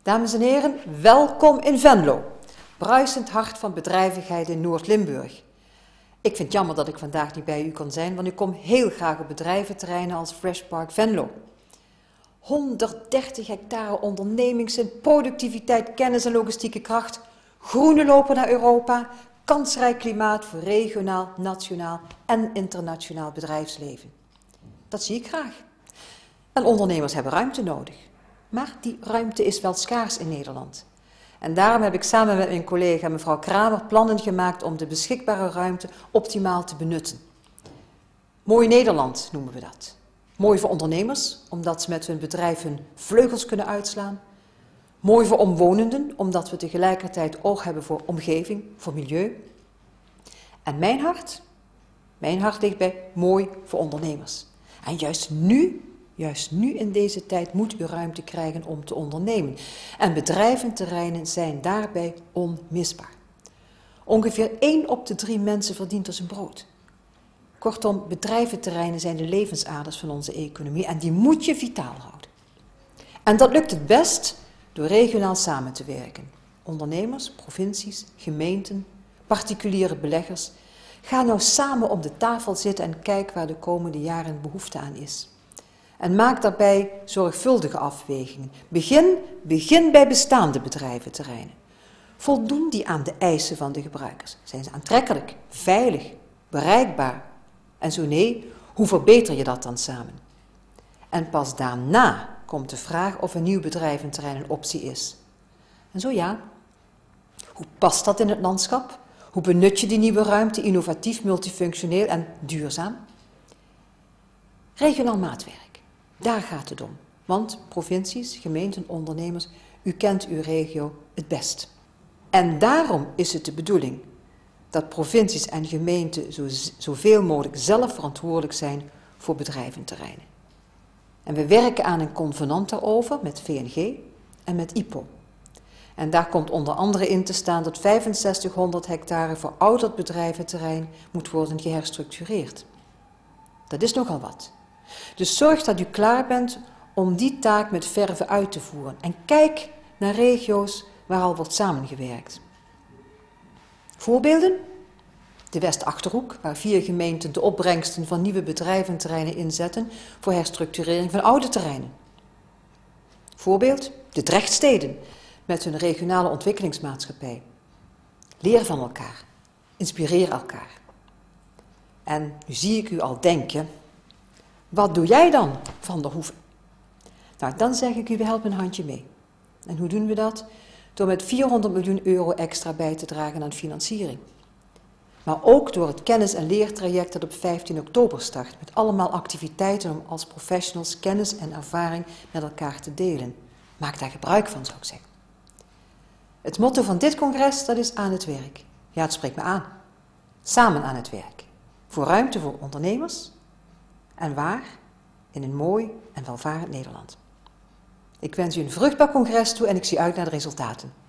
Dames en heren, welkom in Venlo, bruisend hart van bedrijvigheid in Noord-Limburg. Ik vind het jammer dat ik vandaag niet bij u kan zijn, want ik kom heel graag op bedrijventerreinen als Fresh Park Venlo. 130 hectare ondernemingszin, productiviteit, kennis en logistieke kracht, groene lopen naar Europa, kansrijk klimaat voor regionaal, nationaal en internationaal bedrijfsleven. Dat zie ik graag. En ondernemers hebben ruimte nodig. Maar die ruimte is wel schaars in Nederland. En daarom heb ik samen met mijn collega mevrouw Kramer plannen gemaakt om de beschikbare ruimte optimaal te benutten. Mooi Nederland noemen we dat. Mooi voor ondernemers, omdat ze met hun bedrijf hun vleugels kunnen uitslaan. Mooi voor omwonenden, omdat we tegelijkertijd oog hebben voor omgeving, voor milieu. En mijn hart ligt bij mooi voor ondernemers. En juist nu in deze tijd moet u ruimte krijgen om te ondernemen. En bedrijventerreinen zijn daarbij onmisbaar. Ongeveer 1 op de 3 mensen verdient er zijn brood. Kortom, bedrijventerreinen zijn de levensaders van onze economie en die moet je vitaal houden. En dat lukt het best door regionaal samen te werken. Ondernemers, provincies, gemeenten, particuliere beleggers. Ga nou samen om de tafel zitten en kijk waar de komende jaren behoefte aan is. En maak daarbij zorgvuldige afwegingen. Begin bij bestaande bedrijventerreinen. Voldoen die aan de eisen van de gebruikers? Zijn ze aantrekkelijk, veilig, bereikbaar? En zo nee, hoe verbeter je dat dan samen? En pas daarna komt de vraag of een nieuw bedrijventerrein een optie is. En zo ja, hoe past dat in het landschap? Hoe benut je die nieuwe ruimte innovatief, multifunctioneel en duurzaam? Regionaal maatwerk. Daar gaat het om. Want provincies, gemeenten, ondernemers, u kent uw regio het best. En daarom is het de bedoeling dat provincies en gemeenten zoveel mogelijk zelf verantwoordelijk zijn voor bedrijventerreinen. En we werken aan een convenant daarover met VNG en met IPO. En daar komt onder andere in te staan dat 6500 hectare verouderd bedrijventerrein moet worden geherstructureerd. Dat is nogal wat. Dus zorg dat u klaar bent om die taak met verve uit te voeren. En kijk naar regio's waar al wordt samengewerkt. Voorbeelden? De West-Achterhoek, waar 4 gemeenten de opbrengsten van nieuwe bedrijventerreinen inzetten voor herstructurering van oude terreinen. Voorbeeld? De Drechtsteden, met hun regionale ontwikkelingsmaatschappij. Leer van elkaar. Inspireer elkaar. En nu zie ik u al denken, wat doe jij dan, Van der Hoeven? Nou, dan zeg ik u, we helpen een handje mee. En hoe doen we dat? Door met 400 miljoen euro extra bij te dragen aan financiering. Maar ook door het kennis- en leertraject dat op 15 oktober start, met allemaal activiteiten om als professionals kennis en ervaring met elkaar te delen. Maak daar gebruik van, zou ik zeggen. Het motto van dit congres, dat is aan het werk. Ja, het spreekt me aan. Samen aan het werk. Voor ruimte voor ondernemers. En waar? In een mooi en welvarend Nederland. Ik wens u een vruchtbaar congres toe en ik zie uit naar de resultaten.